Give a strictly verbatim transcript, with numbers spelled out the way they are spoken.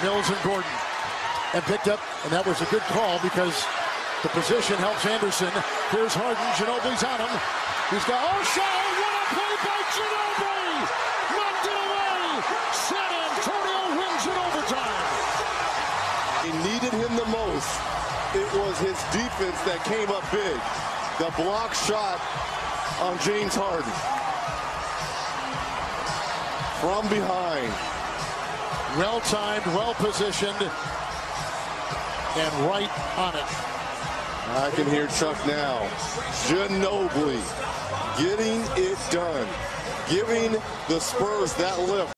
Mills and Gordon. And picked up, and that was a good call because the position helps Anderson. Here's Harden. Ginobili's on him. He's got, oh, shot! What a play by Ginobili! Knocked it away! San Antonio wins in overtime. He needed him the most. It was his defense that came up big. The block shot on James Harden. From behind. Well-timed, well-positioned, and right on it. I can hear Chuck now. Ginobili getting it done. Giving the Spurs that lift